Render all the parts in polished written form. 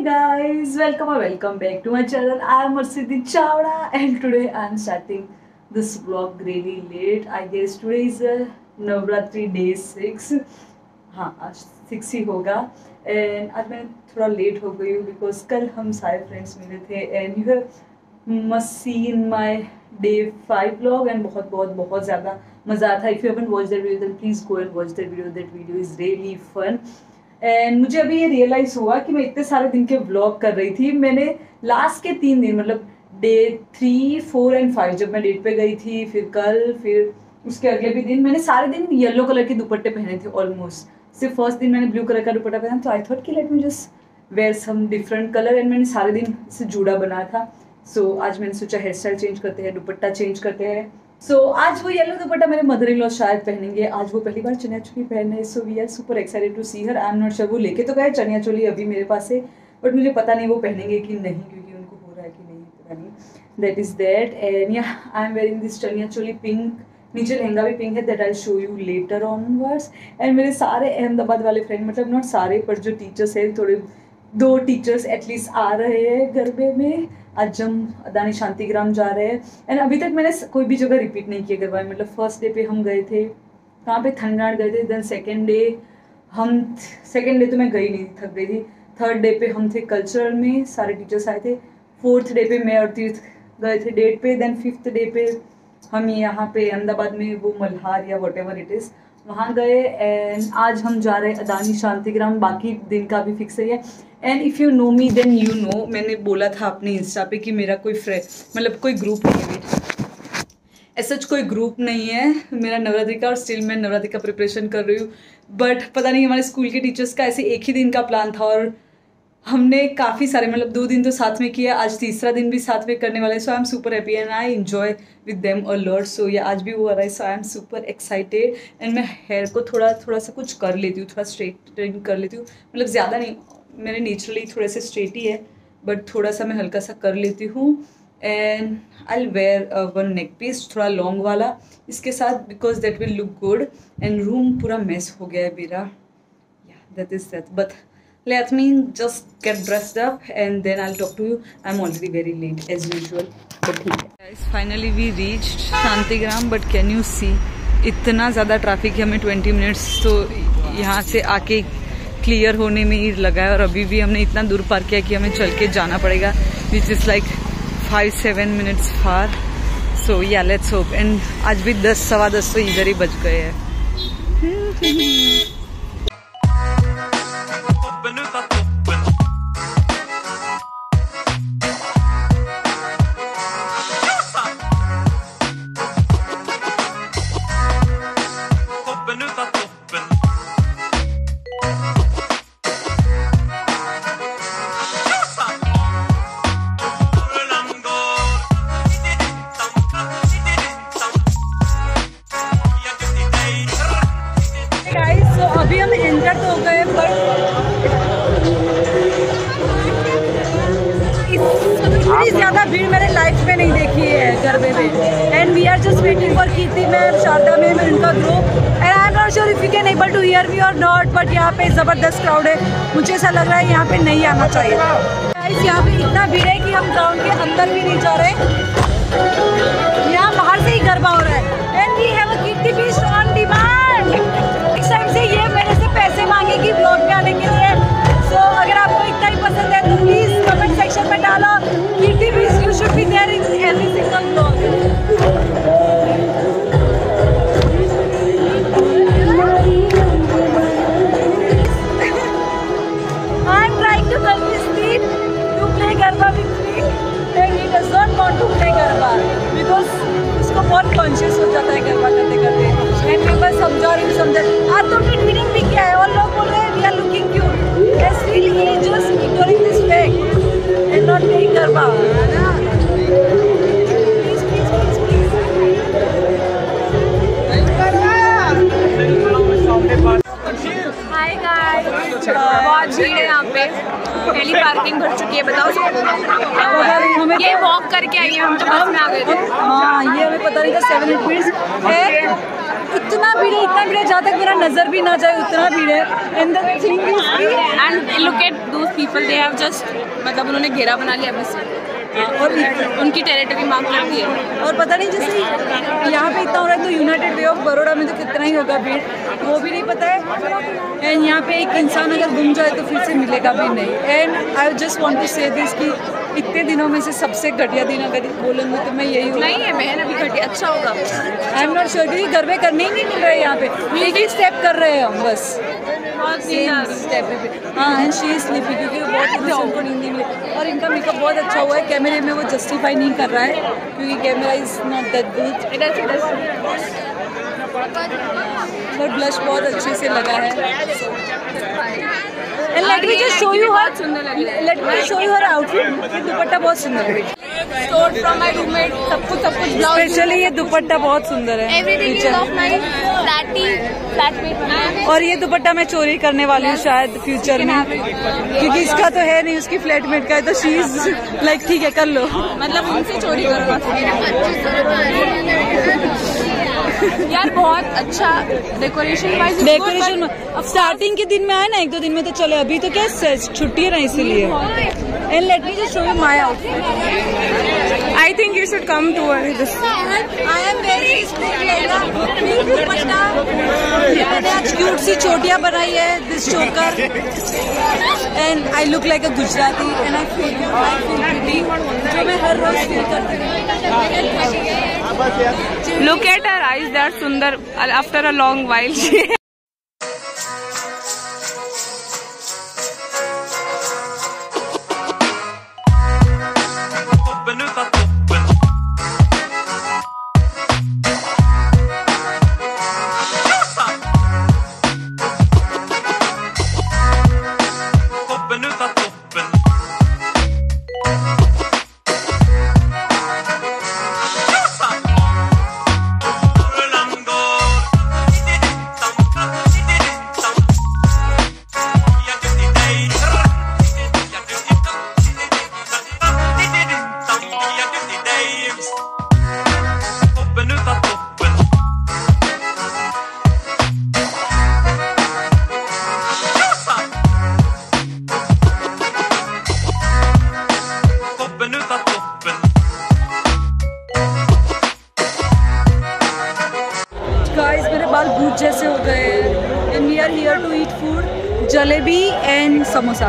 guys, welcome back to my channel. I am Arsidhi Chawda and today I am starting this vlog really late. I guess today is Navratri day 6. हाँ आज 6 ही होगा and आज मैं थोड़ा late हो गई हूँ because कल हम सारे friends मिले थे and you have must seen my day 5 vlog and बहुत ज़्यादा मज़ा आता है. If you haven't watched that video then please go and watch that video. That video is really fun. And मुझे अभी ये रियलाइज़ हुआ कि मैं इतने सारे दिन के व्लॉग कर रही थी. मैंने लास्ट के 3 दिन मतलब डे 3, 4 एंड 5 जब मैं डेट पे गई थी, फिर कल, फिर उसके अगले भी दिन मैंने सारे दिन येलो कलर के दुपट्टे पहने थे ऑलमोस्ट. सिर्फ फर्स्ट दिन मैंने ब्लू कलर का दुपट्टा पहना तो आई थॉट कि let me just wear some different colour and मैंने सारे दिन से जुड़ा बनाया था. सो आज मैंने सोचा हेयर स्टाइल चेंज करते हैं, दुपट्टा चेंज करते हैं. सो आज वो येलो दुपट्टा मेरे मदर इन लॉ शायद पहनेंगे. आज वो पहली बार चनिया चोली पहने. So we are super excited to see her. I am not sure. वो लेके तो गए चनिया चोली अभी मेरे पास है बट मुझे पता नहीं वो पहनेंगे कि नहीं क्योंकि उनको हो रहा है कि नहीं पता नहीं. दैट इज दैट एंड या I am wearing this chaniya choli pink. नीचे लहंगा भी पिंक है. That I show you later onwards. And मेरे सारे अहमदाबाद वाले फ्रेंड मतलब नॉट सारे पर जो टीचर्स हैं थोड़े 2 टीचर्स एटलीस्ट आ रहे हैं गरबे में. आज हम अदानी शांतिग्राम जा रहे हैं एंड अभी तक मैंने कोई भी जगह रिपीट नहीं किया गरबा. मतलब फर्स्ट डे पे हम गए थे कहाँ पे, थंडगाड़ गए थे. देन सेकेंड डे तो मैं गई नहीं, थक गई थी. थर्ड डे पे हम थे कल्चरल में, सारे टीचर्स आए थे. फोर्थ डे पे मैं और तीर्थ गए थे डेट पे. देन फिफ्थ डे पे हम यहाँ पे अहमदाबाद में वो मल्हार या वॉट एवर इट इज़ वहाँ गए. एंड आज हम जा रहे हैं अदानी शांतिग्राम. बाकी दिन का भी फिक्स है. And if you know me then you know, मैंने बोला था अपने इंस्टा पे कि मेरा कोई मतलब कोई ग्रुप नहीं है. ऐसा कोई ग्रुप नहीं है मेरा नवरात्रि का. और स्टिल मैं नवरात्रि का प्रिपरेशन कर रही हूँ. बट पता नहीं हमारे स्कूल के टीचर्स का ऐसे एक ही दिन का प्लान था और हमने काफ़ी सारे मतलब 2 दिन तो साथ में किया. आज तीसरा दिन भी साथ में करने वाले. So I am super happy and I enjoy with them a lot. So ये आज भी वो आ रहा है. So I am super excited. And मैं हेयर को थोड़ा सा कुछ कर लेती हूँ, थोड़ा स्ट्रेट कर लेती हूँ. मतलब ज़्यादा नहीं, मेरे नेचुरली थोड़े से स्ट्रेट ही है बट थोड़ा सा मैं हल्का सा कर लेती हूँ. And I wear one neck piece थोड़ा लॉन्ग वाला इसके साथ because that will look good. And room पूरा मेस हो गया है मेरा. Yeah that is that. But let me just get dressed up and then I'll talk to you. I'm already very late as usual. But guys, finally we reached Shantigram. But can you see इतना ज़्यादा traffic है. हमें 20 minutes तो यहाँ से आके clear होने में ही लगा है और अभी भी हमने इतना दूर पार किया कि हमें चल के जाना पड़ेगा which is like 5-7 minutes far. So yeah let's hope. And आज भी 10, सवा 10 तो इधर ही बज गए हैं. अभी हम एंटर तो हो गए बट इतनी ज़्यादा भीड़ मैंने लाइफ में नहीं देखी है गरबे में. And we are just waiting for Kirti ma'am, Sharda ma'am and उनका group. And I am not sure if you can able to hear me और नॉट. बट यहाँ पे ज़बरदस्त क्राउड है. मुझे ऐसा लग रहा है यहाँ पे नहीं आना चाहिए. गाइस यहाँ पे इतना भीड़ है कि हम ग्राउंड के अंदर भी नहीं जा रहे. यहाँ बाहर से ही गरबा हो रहा है. And we have a Kirti feast on demand. इस टाइम से ये मेरे से पैसे मांगेगी ब्लॉग में आने के लिए. सो अगर आपको इतना ही पसंद है तो प्लीज कमेंट सेक्शन में डालो Kirti feast you should be there in every single blog. I am trying to convince Steve to play garba with me and he does not want to play garba because उसको बहुत कॉन्शियस हो जाता है गरबा करते करते. And मैं बस समझा रही हूँ. आज तो ट्वीटिंग भी किया है और लोग बोल रहे हैं we are looking cute. And still he is just ignoring this fact and not playing garba. Please please please please. Hi guys, बहुत भीड़ है यहाँ पे. पहली पार्किंग भर चुकी है. बताओ ये वॉक करके आई है. हम तो बस में आ गए थे. हाँ ये हमें पता नहीं था. 7 मिनट्स है. इतना भीड़ है जहाँ तक मेरा नजर भी ना जाए उतना भीड़ है। एंड द थिंग इज की and look at those people, they have just मतलब उन्होंने घेरा बना लिया अभी से और उनकी टेरिटरी मार्क कर दी है। और पता नहीं जैसे यहाँ पे इतना हो रहा है तो यूनाइटेड वे ऑफ बड़ौदा में तो कितना ही होगा भीड़, वो भी नहीं पता है। एंड यहाँ पे एक इंसान अगर गुम जाए तो फिर से मिलेगा भी नहीं। And I just want to say this कि इतने दिनों में से सबसे घटिया दिन अगर बोलूँगी तो मैं यही हूँ। नहीं है बहन, अभी घटिया अच्छा होगा। आई एम नॉट श्योर क्योंकि घर में करने ही नहीं मिल रहा है यहाँ पे, एक ही स्टेप कर रहे हैं हम बस स्टेप पे। हाँ एंड शी इज स्लीपी क्योंकि बहुत दिन से उनको नींद नहीं मिली। और इनका मेकअप बहुत अच्छा हुआ है, कैमरे में वो जस्टिफाई नहीं कर रहा है क्योंकि camera is not that good, पर ब्लश बहुत अच्छे से लगा है। And let me just show you her. Let me show you her outfit. ये दुपट्टा बहुत सुंदर है। Stored from my roommate, सब कुछ स्पेशली ये दुपट्टा बहुत सुंदर है। Everything is of my flatmate। और ये दुपट्टा मैं चोरी करने वाली हूँ शायद फ्यूचर में, क्योंकि इसका तो है नहीं, उसकी फ्लैटमेट का है, तो शी इज लाइक ठीक है कर लो, मतलब उनसे चोरी करो यार। बहुत अच्छा डेकोरेशन अब स्टार्टिंग के दिन में आए ना, एक दो दिन में तो चले, अभी तो क्या छुट्टी है ना इसीलिए। And let me just show you my outfit. I think you should come to this. I am very मैंने आज क्यूट सी चोटियां बनाई है, this choker, and I look like a Gujarati and I feel pretty, जो मैं हर रोज फील करती हूँ। Look at her eyes, they are sundar after a long while. Guys मेरे बाल भूत जैसे हो गए हैं। And we are here to eat food, jalebi and samosa.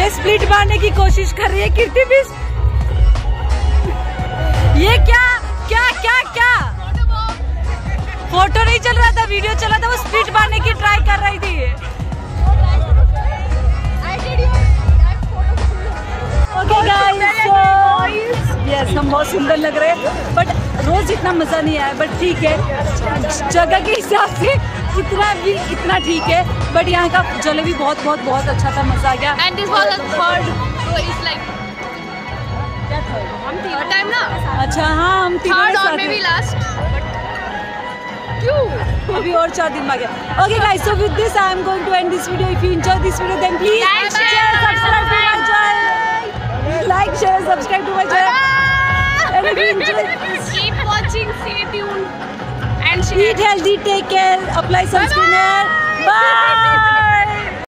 ये स्प्लिट मारने की कोशिश कर रही है कीर्ति भी। ये क्या क्या क्या क्या फोटो नहीं चल रहा था, वीडियो चल रहा था, वो स्प्लिट मारने की ट्राई कर रही थी। ओके गाइस, यस हम बहुत सुंदर लग रहे हैं, बट रोज इतना मजा नहीं आया, बट ठीक है जगह के हिसाब से इतना ठीक है, बट यहाँ का जलेबी बहुत बहुत बहुत अच्छा था, मजा आ गया। And this was the third, so it's like हम third time ना। अच्छा हाँ हम Third और maybe last, but क्यों? अभी और 4 दिन बाकी है। Okay guys, so with this I am going to end this video. If you enjoyed this video, then please Like, share, subscribe to my channel. Like, share, subscribe to my channel. And if you enjoyed this, Keep watching, stay tuned, and share. eat healthy, take care, apply sunscreen. Bye.